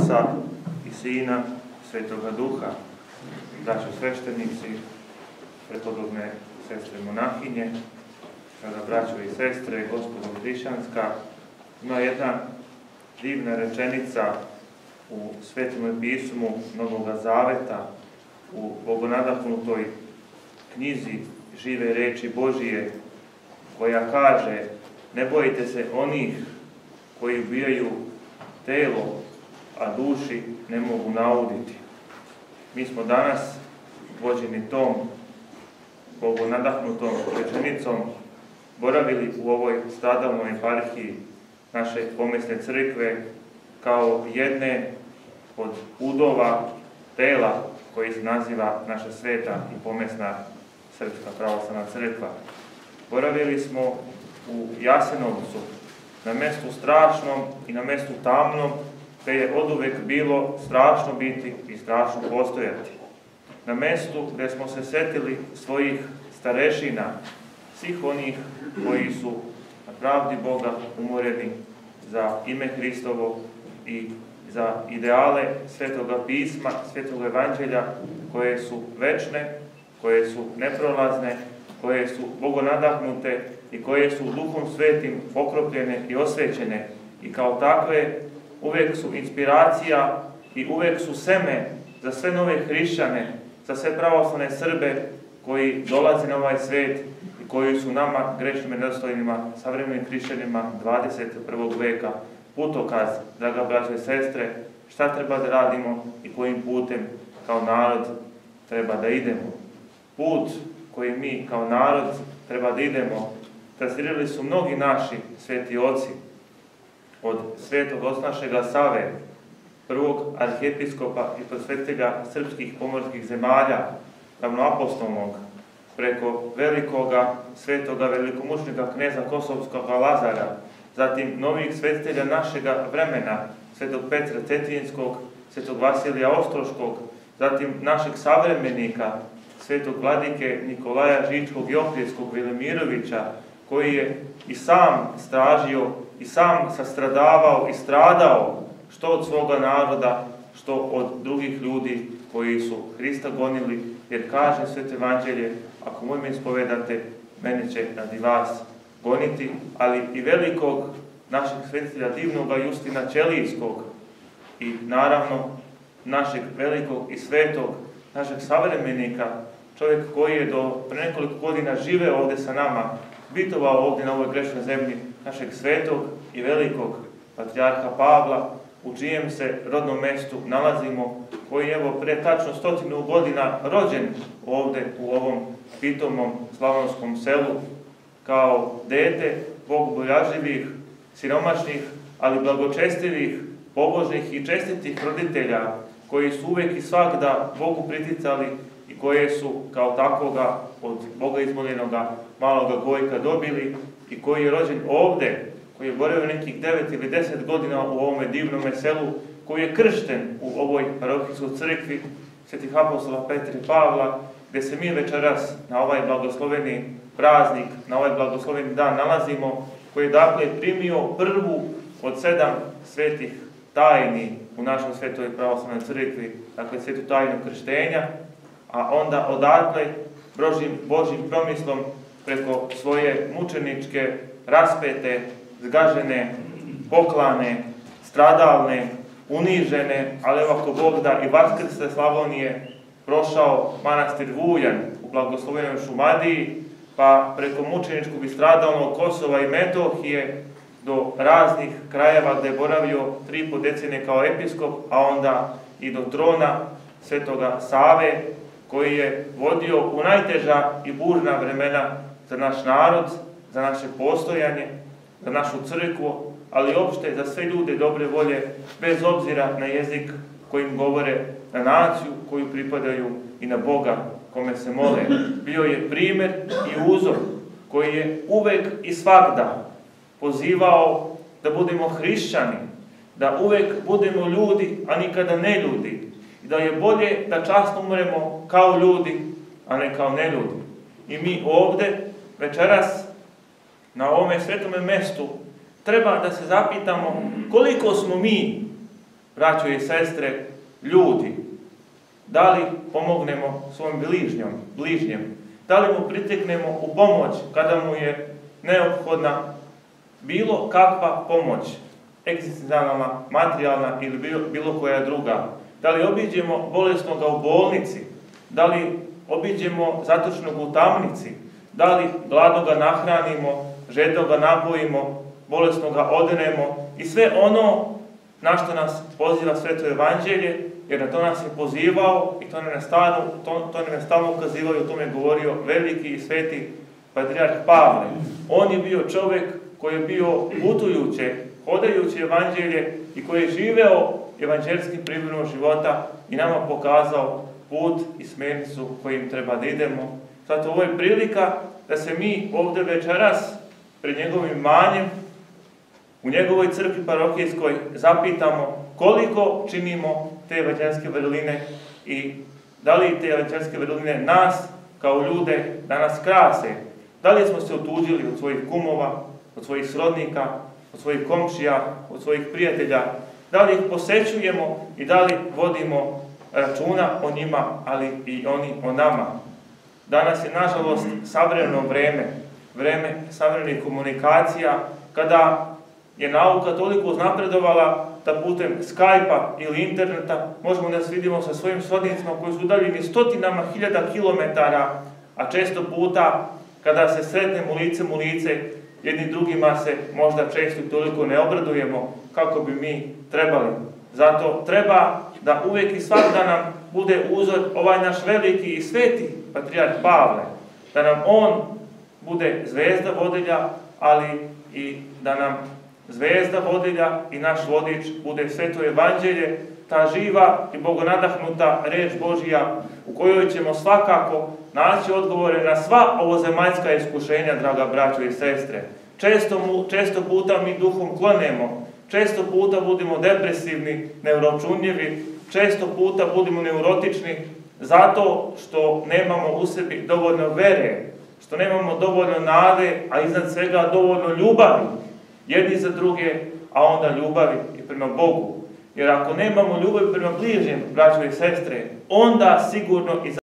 Oca i Sina, Svetoga Duha. Braćo sveštenici, prepodobne sestre monahinje, sada braćo i sestre, gospodo hrišćanska, ima jedna divna rečenica u Svetom pismu Novoga Zaveta, u bogonadahnutoj knjizi Žive reči Božije, koja kaže: ne bojite se onih koji ubijaju telo, a duši ne mogu nauditi. Mi smo danas vođeni tom bogonadahnutom rečenicom boravili u ovoj stradalnoj eparhiji naše pomesne crkve kao jedne od udova tela koji se naziva naša sveta i pomesna Srpska pravoslavna crkva. Boravili smo u Jasenovcu, na mjestu strašnom i na mjestu tamnom, te je oduvek bilo strašno biti i strašno postojati. Na mjestu gdje smo se setili svojih starešina, svih onih koji su na pravdi Boga umoreni za ime Hristovo i za ideale Svetoga pisma, Svetog evanđelja, koje su večne, koje su neprolazne, koje su bogonadahnute i koje su Duhom Svetim pokropljene i osvećene, i kao takve uvijek su inspiracija i uvijek su seme za sve nove hrišćane, za sve pravoslavne Srbe koji dolaze na ovaj svet i koji su nama, grešnim i nedostojnima, savremenim hrišćanima 21. veka, putokaz, draga braćo i sestre, šta treba da radimo i kojim putem kao narod treba da idemo. Put koji mi kao narod treba da idemo trasirali su mnogi naši sveti oci, od svetog oca našega Save, prvog arhijepiskopa i prosvetitelja srpskih pomorskih zemalja, ravnoapostolnog, preko velikoga svetoga velikomučnika kneza Kosovskoga Lazara, zatim novih svetitelja našega vremena, svetog Petra Cetinjskog, svetog Vasilija Ostroškog, zatim našeg savremenika, svetog vladike Nikolaja Žičkog i Ohridskog Velimirovića, koji je i sam stražio i sam sastradavao i stradao što od svoga naroda, što od drugih ljudi koji su Hrista gonili, jer kaže Sveto evanđelje: ako moj me ispovedate, mene će radi vas goniti. Ali i velikog našeg svetitelja divnoga Justina Ćelijskog i naravno našeg velikog i svetog, našeg savremenika, čovjek koji je do pre nekoliko godina živeo ovdje sa nama, bitovao ovdje na ovoj grešnoj zemlji, našeg svetog i velikog patrijarha Pavla, u čijem se rodnom mjestu nalazimo, koji je evo pre tačno 100 godina rođen ovdje u ovom pitomom slavonskom selu, kao dete bogobojažljivih, siromašnih, ali blagočestivih, pobožnih i čestitih roditelja, koji su uvijek i svakda Bogu priticali i koje su kao takvoga od Boga izmoljenoga maloga Gojka dobili, i koji je rođen ovdje, koji je boravio nekih 9 ili 10 godina u ovome divnome selu, koji je kršten u ovoj parohijskoj crkvi svetih apostola Petra i Pavla, gdje se mi večeras na ovaj blagosloveni praznik, na ovaj blagosloveni dan nalazimo, koji je dakle primio prvu od 7 svetih tajni u našoj svetoj pravoslavnoj crkvi, dakle svetu tajnu krštenja, a onda odatle Božjim promislom preko svoje mučeničke, raspete, zgažene, poklane, stradalne, unižene, ali ako Bog da i vaskrsle Slavonije, prošao manastir Vujan u blagoslovenoj Šumadiji, pa preko mučeničkog i stradalnog Kosova i Metohije do raznih krajeva gdje je boravio 3,5 decenije kao episkop, a onda i do trona Svetoga Save, koji je vodio u najteža i burna vremena za naš narod, za naše postojanje, za našu crkvu, ali opšte za sve ljude dobre volje, bez obzira na jezik kojim govore, na naciju koju pripadaju i na Boga kome se mole. Bio je primjer i uzor koji je uvek i svagda pozivao da budemo hrišćani, da uvek budemo ljudi, a nikada ne ljudi, i da je bolje da časno umremo kao ljudi, a ne kao neljudi. I mi ovdje večeras na ovome svetome mjestu treba da se zapitamo koliko smo mi braćo i sestre, ljudi. Da li pomognemo svom bližnjem? Da li mu priteknemo u pomoć kada mu je neophodna bilo kakva pomoć, egzistencijalna, materijalna ili bilo koja druga? Da li obiđemo bolesnoga u bolnici? Da li obiđemo zatočnog u tamnici? Da li gladnoga nahranimo, žednoga napojimo, bolesnoga odenemo i sve ono na što nas poziva Sveto Evanđelje, jer na to nas je pozivao i to nam je stalno ukazivao i o tome govorio veliki i sveti patrijarh Pavle. On je bio čovjek koji je bio putujuće, hodajuće Evanđelje i koji je živeo evanđelskim primjerom života i nama pokazao put i smjernicu kojim treba da idemo. Zato ovo je prilika da se mi ovdje večeras pred njegovim imanjem u njegovoj crkvi parohijskoj zapitamo koliko činimo te evanđelske vrline i da li te evanđelske vrline nas kao ljude danas krase. Da li smo se otuđili od svojih kumova, od svojih srodnika, od svojih komšija, od svojih prijatelja, da li ih posećujemo i da li vodimo računa o njima, ali i oni o nama. Danas je, nažalost, savremeno vreme savremenih komunikacija, kada je nauka toliko uznapredovala da putem Skype-a ili interneta možemo da se vidimo sa svojim srodnicima koji su udaljeni stotinama hiljada kilometara, a često puta kada se sretnemo licem u lice, jedni drugima se možda često i toliko ne obradujemo kako bi mi trebali. Zato treba da uvijek i svakda nam bude uzor ovaj naš veliki i sveti patrijarh Pavle, da nam on bude zvezda vodilja, ali i da nam zvezda vodilja i naš vodič bude Sveto Evanđelje, ta živa i bogonadahnuta reč Božija u kojoj ćemo svakako naći odgovore na sva ovozemaljska iskušenja, draga braćo i sestre. Često puta mi duhom klonemo, često puta budemo depresivni, neuročunljivi, često puta budemo neurotični zato što nemamo u sebi dovoljno vere, što nemamo dovoljno nade, a iznad svega dovoljno ljubavi jedni za druge, a onda ljubavi i prema Bogu. Jer ako nemamo ljubavi prema bližnjem, braćo i sestre, onda sigurno i